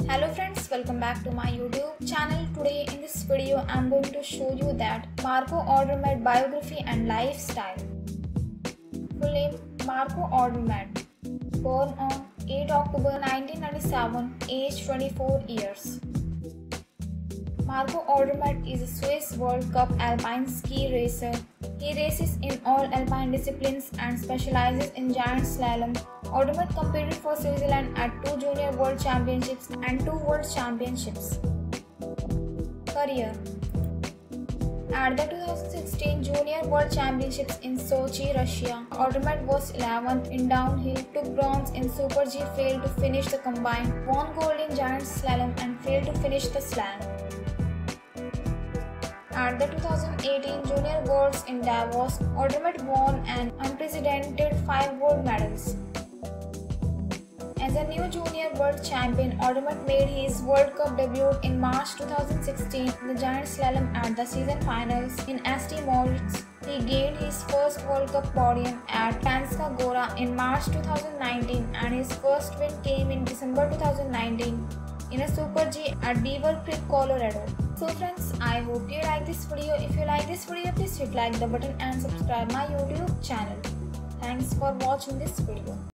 Hello friends, welcome back to my YouTube channel. Today in this video I'm going to show you that Marco Odermatt biography and lifestyle. Full name Marco Odermatt, born on 8 October 1997, age 24 years. Marco Odermatt is a Swiss World Cup alpine ski racer. He races in all alpine disciplines and specializes in giant slalom. Odermatt competed for Switzerland at 2 Junior World Championships and 2 World Championships. Career. At the 2016 Junior World Championships in Sochi, Russia, Odermatt was 11th in downhill, took bronze in Super G, failed to finish the combined, won gold in giant slalom and failed to finish the slam. At the 2018 Junior Worlds in Davos, Odermatt won an unprecedented 5 gold medals. As a new Junior World Champion, Odermatt made his World Cup debut in March 2016 in the giant slalom at the season finals in St. Moritz. He gained his first World Cup podium at Kranjska Gora in March 2019 and his first win came in December 2019 in a Super G at Beaver Creek, Colorado. So friends, I hope you like this video. If you like this video, please hit like the button and subscribe my YouTube channel. Thanks for watching this video.